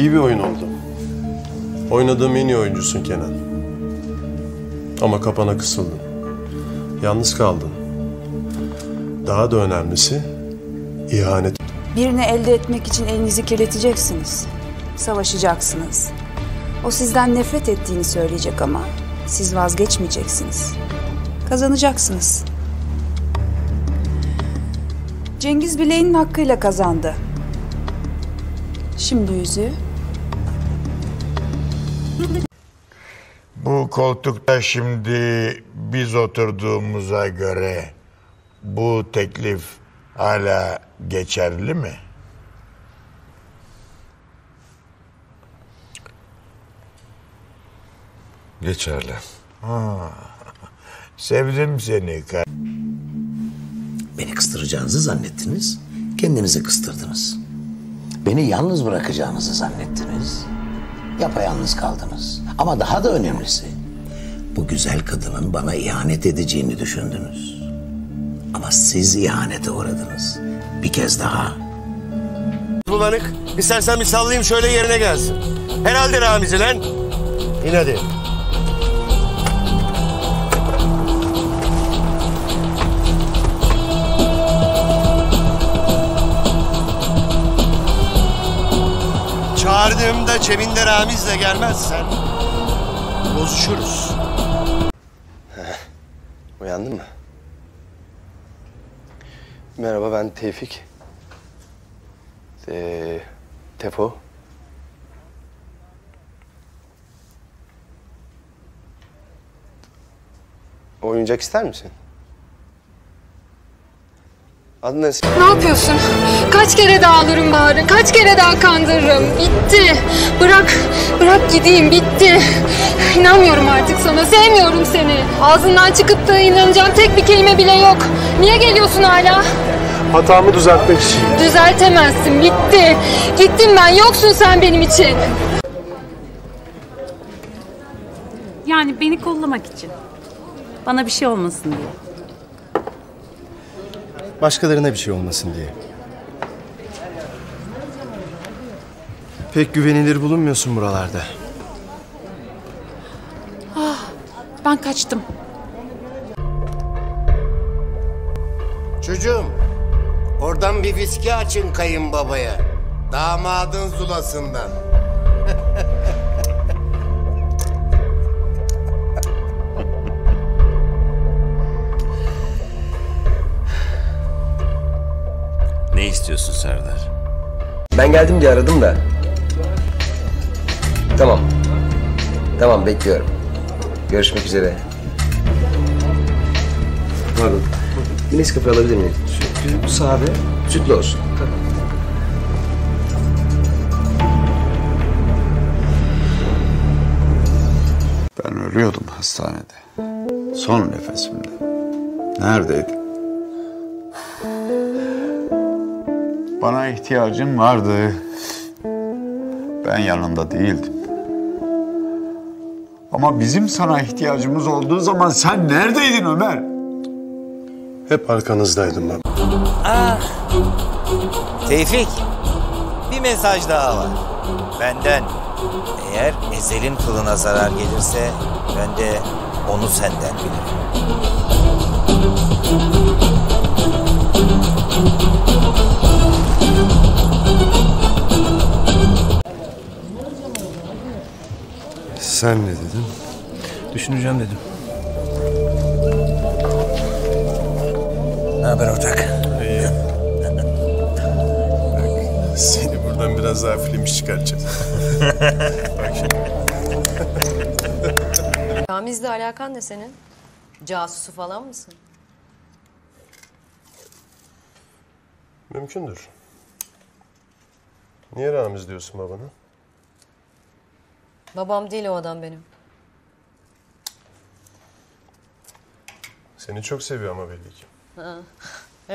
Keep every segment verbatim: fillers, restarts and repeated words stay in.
İyi bir oyun oldu. Oynadığım en iyi oyuncusun Kenan. Ama kapana kısıldın. Yalnız kaldın. Daha da önemlisi ihanet. Birini elde etmek için elinizi kirleteceksiniz. Savaşacaksınız. O sizden nefret ettiğini söyleyecek ama siz vazgeçmeyeceksiniz. Kazanacaksınız. Cengiz bileğinin hakkıyla kazandı. Şimdi yüzüğü. Bu koltukta şimdi biz oturduğumuza göre bu teklif hala geçerli mi? Geçerli. Ha, sevdim seni. Beni kıstıracağınızı zannettiniz, kendinizi kıstırdınız. Beni yalnız bırakacağınızı zannettiniz, yapayalnız kaldınız. Ama daha da önemlisi, bu güzel kadının bana ihanet edeceğini düşündünüz. Ama siz ihanete uğradınız. Bir kez daha. Bulanık, istersen bir sallayayım şöyle yerine gelsin. Herhalde Ramiz'i lan. İn hadi. Çağırdığımda cebinde Ramiz'le gelmezsen bozuşuruz. Heh, uyandın mı? Merhaba, ben Tevfik. Ee, Tefo. Oyuncak ister misin? Adın ne? Ne yapıyorsun? Kaç kere daha alırım bağrı, kaç kere daha kandırırım. Bitti. Bırak, bırak gideyim, bitti. İnanmıyorum artık sana, sevmiyorum seni. Ağzından çıkıp da inanacağım tek bir kelime bile yok. Niye geliyorsun hala? Hatamı düzeltmek için. Düzeltemezsin, bitti. Gittim ben, yoksun sen benim için. Yani beni kollamak için. Bana bir şey olmasın diye. Başkalarına bir şey olmasın diye. Pek güvenilir bulunmuyorsun buralarda. Ah, ben kaçtım. Çocuğum, oradan bir viski açın kayınbabaya. Damadın zulasından. Ne istiyorsun Serdar? Ben geldim diye aradım da. Tamam. Tamam, bekliyorum. Görüşmek üzere. Pardon. Bir Nescafe alabilir miyim? Sütlü, sade. Sütlü olsun. Tamam. Ben ölüyordum hastanede. Son nefesimde. Neredeydin? Bana ihtiyacın vardı. Ben yanında değildim. Ama bizim sana ihtiyacımız olduğu zaman sen neredeydin Ömer? Hep arkanızdaydım ben. Ah, Tevfik, bir mesaj daha var. Benden. Eğer Ezel'in kılına zarar gelirse ben de onu senden bilirim. Sen ne dedin? Düşüneceğim dedim. Ne haber ortak? İyi. Bak, seni buradan biraz daha film iş çıkaracağız. Bak şimdi. Ramiz'le alakan ne senin? Casusu falan mısın? Mümkündür. Niye Ramiz diyorsun babana? Babam değil o adam benim. Seni çok seviyor ama belli ki. Ha. Evet.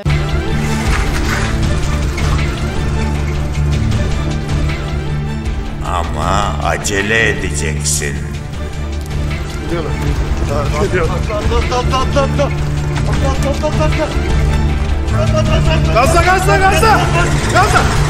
Ama acele edeceksin. Gidiyorlar. Gidiyorlar. Atla, atla, atla, atla, atla. Atla, atla, atla, atla. Gazla, gazla, gazla. Gazla.